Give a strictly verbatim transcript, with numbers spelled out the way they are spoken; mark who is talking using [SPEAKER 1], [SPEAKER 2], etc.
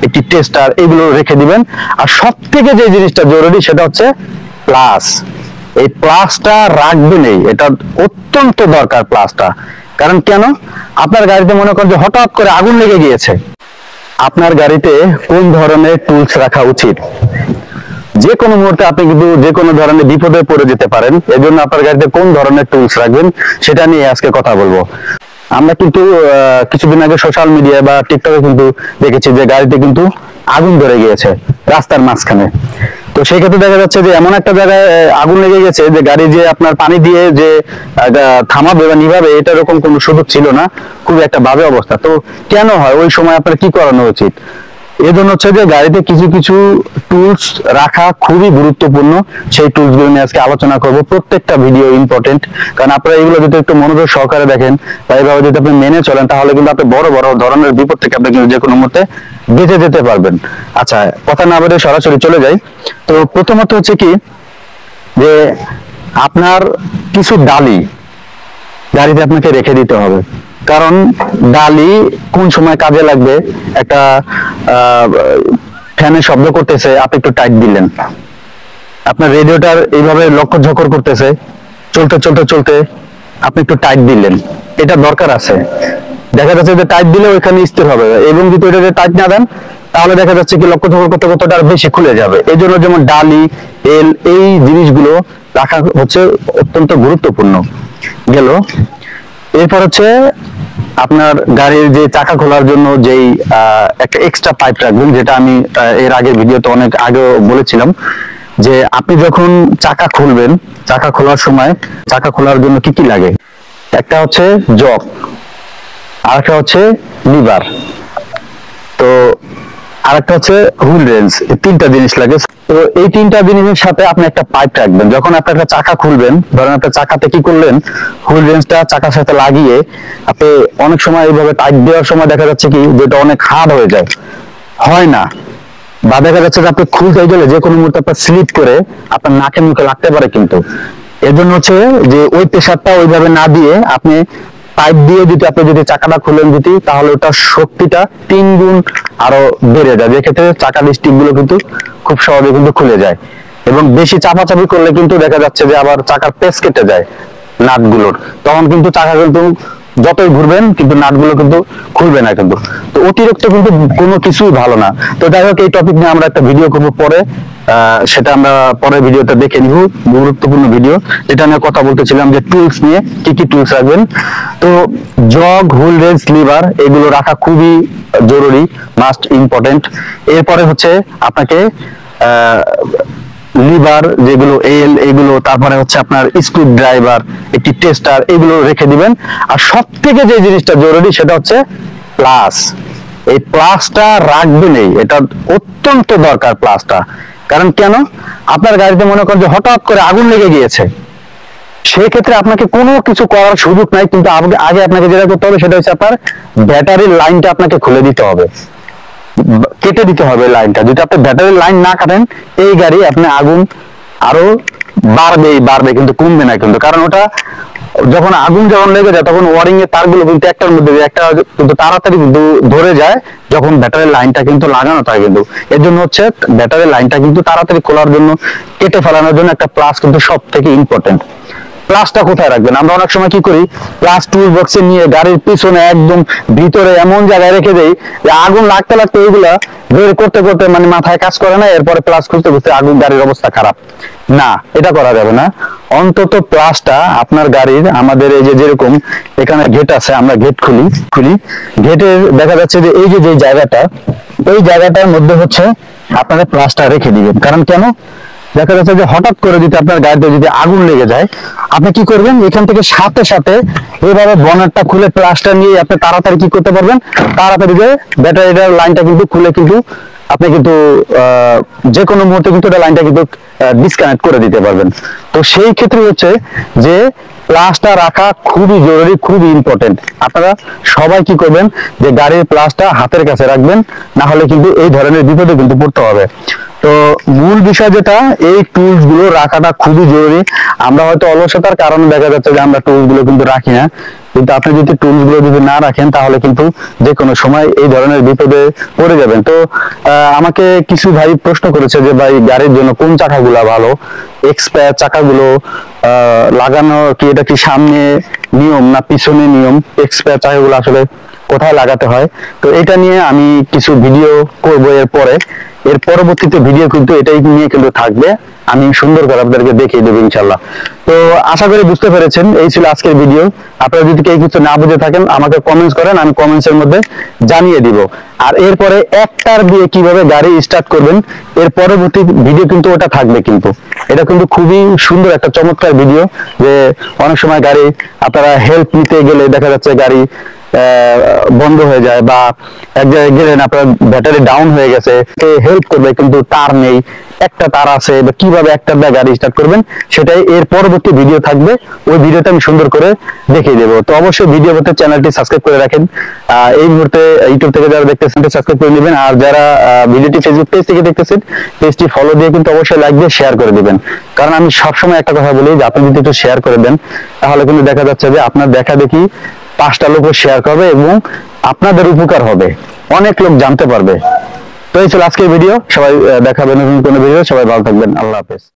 [SPEAKER 1] একটি টেস্টার, এগুলো রেখে দিবেন। আর সব থেকে যে জিনিসটা জরুরি সেটা হচ্ছে প্লাস। এই প্লাসটা রাখবেনই, এটা অত্যন্ত দরকার প্লাসটা। কারণ কেন, আপনার গাড়িতে মনে করেন যে হঠাৎ করে আগুন লেগে গিয়েছে, আপনার গাড়িতে কোন ধরনের টুলস রাখা উচিত? যে কোনো মুহূর্তে আপনি কিন্তু যে কোনো ধরনের বিপদে পড়ে যেতে পারেন, এজন্য আপনার গাড়িতে কোন ধরনের টুলস রাখবেন সেটা নিয়ে আজকে কথা বলবো। আমরা কিন্তু কিছুদিন আগে সোশ্যাল মিডিয়া বা টিকটকে কিন্তু দেখেছি যে গাড়িতে কিন্তু আগুন ধরে গিয়েছে রাস্তার মাঝখানে। তো সেই ক্ষেত্রে দেখা যাচ্ছে যে এমন একটা জায়গায় আগুন লেগে গেছে যে গাড়ি যে আপনার পানি দিয়ে যে থামাবে বা নিভাবে এটা এরকম কোনো সুযোগ ছিল না, খুব একটা বাজে অবস্থা। তো কেন হয়, ওই সময় আপনার কি করানো উচিত? এই জন্য হচ্ছে যে গাড়িতে কিছু কিছু টুলস রাখা খুবই গুরুত্বপূর্ণ। সেই টুলস গুলো নিয়ে আজকে আলোচনা করব। প্রত্যেকটা ভিডিও ইম্পর্টেন্ট, কারণ আপনারা এগুলো যদি একটু মনোযোগ সহকারে দেখেন বা এইভাবে যদি আপনি মেনে চলেন, তাহলে কিন্তু আপনি বড় বড় ধরনের বিপদ থেকে আপনি কিন্তু যে কোনো মুহূর্তে বেঁচে যেতে পারবেন। আচ্ছা, কথা না বলে সরাসরি চলে যাই। তো প্রথমত হচ্ছে কি যে আপনার কিছু ডালি গাড়িতে আপনাকে রেখে দিতে হবে। কারণ ডালি কোন সময় কাজে লাগবে, একটা ফ্যানে শব্দ করতেছে, আপনি একটু টাইট দিলেন। আপনার রেডিওটার এইভাবে লক্ষ্য ঝকর করতেছে, চলতে চলতে চলতে আপনি একটু টাইট দিলেন, এটা দরকার আছে। দেখা যাচ্ছে যে টাইট দিলে ওইখানে স্থির হবে, এবং যদি ওইটা টাইট না দেন তাহলে দেখা যাচ্ছে কি লক্ষ্য ঝকর করতে করতে আরো বেশি খুলে যাবে। এই জন্য যেমন ডালি, এল, এই জিনিসগুলো রাখা হচ্ছে অত্যন্ত গুরুত্বপূর্ণ গেল। এরপর হচ্ছে আপনার গাড়ির যে চাকা খোলার জন্য যেই একটা এক্সট্রা পাইপ রাখবেন, যেটা আমি এর আগের ভিডিওতে অনেক আগে বলেছিলাম যে আপনি যখন চাকা খুলবেন, চাকা খোলার সময় চাকা খোলার জন্য কি কি লাগে। একটা হচ্ছে জক, আর একটা হচ্ছে লিভার, তো আরেকটা হচ্ছে হুইল রেঞ্জ। এই তিনটা জিনিস লাগে। তো এই তিনটা জিনিসের সাথে আপনি একটা পাইপ রাখবেন। যখন আপনি একটা চাকা খুলবেন, ধরেন একটা চাকাতে কি করলেন, হুইল রেঞ্জটা চাকার সাথে লাগিয়ে আপনি অনেক সময় এইভাবে টাইট দেওয়ার সময় দেখা যাচ্ছে কি যেটা অনেক হার্ড হয়ে যায়, হয় না, বা দেখা যাচ্ছে যে আপনি খুলতে গেলে যে কোনো মুহূর্তে আপনার স্লিপ করে আপনার নাকে মুখে লাগতে পারে। কিন্তু এর জন্য হচ্ছে যে ওই প্রেশারটা ওইভাবে না দিয়ে আপনি পাইপ দিয়ে যদি আপনি যদি চাকাটা খুলেন যদি, তাহলে ওটার শক্তিটা তিন গুণ আরো বেড়ে যায়। এক্ষেত্রে চাকার স্টিক গুলো কিন্তু খুব সহজে কিন্তু খুলে যায়। এবং বেশি চাপাচাপি করলে কিন্তু দেখা যাচ্ছে যে আবার চাকার পেস কেটে যায় নাটগুলোর, তখন কিন্তু চাকা কিন্তু যতই ঘুরবেন কিন্তু নাটগুলো কিন্তু খুলবে না কিন্তু। তো অতিরিক্ত কিন্তু কোনো কিছুই ভালো না। তো যাই হোক, এই টপিক নিয়ে আমরা একটা ভিডিও করবো পরে, সেটা আমরা পরের ভিডিওতে দেখে নিব, গুরুত্বপূর্ণ ভিডিও, যেটা নিয়ে কথা বলতেছিলাম যে টুলস নিয়ে কি কি টুলস রাখবেন। তো জগ, হুইল রেঞ্জ, লিভার এগুলো রাখা খুবই জরুরি, মাস্ট ইম্পর্টেন্ট। এরপরে হচ্ছে আপনাকে আহ লিভার যেগুলো, এল, এগুলো, তারপরে হচ্ছে আপনার স্ক্রু ড্রাইভার, একটি টেস্টার, এগুলো রেখে দিবেন। আর সব থেকে যে জিনিসটা জরুরি সেটা হচ্ছে প্লাস। এই প্লাসটা রাখবেনই, এটা অত্যন্ত দরকার প্লাসটা। কারণ কেন, আপনার গাড়িতে মনে করেন যে হঠাৎ করে আগুন লেগে গিয়েছে, সেই ক্ষেত্রে আপনাকে কোনো কিছু করার সুযোগ নাই। কিন্তু আগে আপনাকে যেটা করতে হবে সেটা হচ্ছে আপনার ব্যাটারির লাইনটা আপনাকে খুলে দিতে হবে, কেটে দিতে হবে লাইনটা। যদি আপনি ব্যাটারির লাইন না কাটেন, এই গাড়ি আপনি আগুন আরো বাড়বেই বাড়বে, কিন্তু কমবে না কিন্তু। কারণ ওটা যখন আগুন যখন লেগে যায় তখন ওয়ারিং এর তারগুলো কিন্তু একটার মধ্যে একটা কিন্তু তাড়াতাড়ি কিন্তু ধরে যায় যখন ব্যাটারির লাইনটা কিন্তু লাগানো থাকে। কিন্তু এর জন্য হচ্ছে ব্যাটারির লাইনটা কিন্তু তাড়াতাড়ি খোলার জন্য, কেটে ফেলানোর জন্য একটা প্লাস কিন্তু সব থেকে ইম্পর্টেন্ট। প্লাসটা কোথায় রাখবেন? আমরা অনেক সময় কি করি, প্লাস টুল বক্সে নিয়ে গাড়ির পিছনে একদম ভিতরে এমন জায়গায় রেখে দেই যে আগুন লাগতে লাগতে এইগুলা বের করতে করতে মানে মাথায় কাজ করে না, এরপরে প্লাস খুঁজতে খুঁজতে আগুন গাড়ির অবস্থা খারাপ। না, এটা করা যাবে না। অন্তত প্লাসটা আপনার গাড়ির, আমাদের এই যে যেরকম এখানে গেট আছে, আমরা গেট খুলি খুলি গেটের দেখা যাচ্ছে যে এই যে যে জায়গাটা, এই জায়গাটার মধ্যে হচ্ছে আপনারা প্লাসটা রেখে দিবেন। কারণ কেন, দেখা যাচ্ছে যে হঠাৎ করে যদি আপনার গাড়িতে যদি আগুন লেগে যায়, আপনি কি করবেন, এখান থেকে সাথে সাথে এভাবে বনারটা খুলে প্লাসটা নিয়ে আপনি তাড়াতাড়ি কি করতে পারবেন, তাড়াতাড়ি যে ব্যাটারিটার লাইনটা কিন্তু খুলে কিন্তু আপনি কিন্তু যে কোনো মুহূর্তে কিন্তু এটা লাইনটা কিন্তু ডিসকানেক্ট করে দিতে পারবেন। তো সেই ক্ষেত্রে হচ্ছে যে প্লাসটা রাখা খুবই জরুরি, খুবই ইম্পর্টেন্ট। আপনারা সবাই কি করবেন, যে গাড়ির প্লাসটা হাতের কাছে রাখবেন, না হলে কিন্তু এই ধরনের বিপদে কিন্তু পড়তে হবে। তো মূল বিষয় যেটা, এই টুলস গুলো রাখাটা খুবই জরুরি। আমরা হয়তো অলসতার কারণে দেখা যাচ্ছে যে আমরা টুলস গুলো কিন্তু রাখি না, কিন্তু আপনি যদি টুলস গুলো যদি না রাখেন তাহলে কিন্তু যে কোনো সময় এই ধরনের বিপদে পড়ে যাবেন। তো আমাকে কিছু ভাই প্রশ্ন করেছে যে ভাই গাড়ির জন্য কোন চাকাগুলো ভালো, এক্সপায়ার চাকাগুলো লাগানো কি এটা কি সামনে নিয়ম না পিছনে নিয়ম, এক্সপায়ার চাকাগুলো আসলে কোথায় লাগাতে হয়। তো এটা নিয়ে আমি কিছু ভিডিও করবো এর পরে, এর পরবর্তীতে ভিডিও কিন্তু এটাই নিয়ে কিন্তু থাকবে, আমি সুন্দর করে আপনাদেরকে দেখিয়ে দেবো ইনশাল্লাহ। তো আশা করি বুঝতে পেরেছেন, এই ছিল আজকের ভিডিও। আপনারা যদি কেউ কিছু না বুঝে থাকেন আমাকে কমেন্টস করেন, আমি কমেন্টস এর মধ্যে জানিয়ে দিব। আর এরপরে একটার দিয়ে কিভাবে গাড়ি স্টার্ট করবেন এর পরবর্তী ভিডিও কিন্তু ওটা থাকবে। কিন্তু এটা কিন্তু খুবই সুন্দর একটা চমৎকার ভিডিও, যে অনেক সময় গাড়ি আপনারা হেল্প নিতে গেলে দেখা যাচ্ছে গাড়ি বন্ধ হয়ে যায়, বা এক জায়গায় গেলেন আপনার ব্যাটারি ডাউন হয়ে গেছে, হেল্প করবে কিন্তু তার নেই, একটা তার আছে, বা কিভাবে একটা গাড়ি স্টার্ট করবেন সেটাই এর পরবর্তী ভিডিও থাকবে। ওই ভিডিওতে আমি সুন্দর করে দেখিয়ে দেবো। তো অবশ্যই ভিডিও মধ্যে চ্যানেলটি সাবস্ক্রাইব করে রাখেন। এই মুহূর্তে ইউটিউব থেকে যারা দেখতেছেন সাবস্ক্রাইব করে নেবেন, আর যারা ভিডিওটি ফেসবুক পেজ থেকে দেখতেছেন পেজটি ফলো দিয়ে কিন্তু অবশ্যই লাইক দিয়ে শেয়ার করে দিবেন। কারণ আমি সবসময় একটা কথা বলি যে আপনি যদি একটু শেয়ার করে দেন তাহলে কিন্তু দেখা যাচ্ছে যে আপনার দেখা দেখি পাঁচটা লোক শেয়ার করবে এবং আপনাদের উপকার হবে, অনেক লোক জানতে পারবে। তো এই ছিল আজকের ভিডিও, সবাই দেখাবেন নতুন কোনো ভিডিও, সবাই ভালো থাকবেন, আল্লাহ হাফেজ।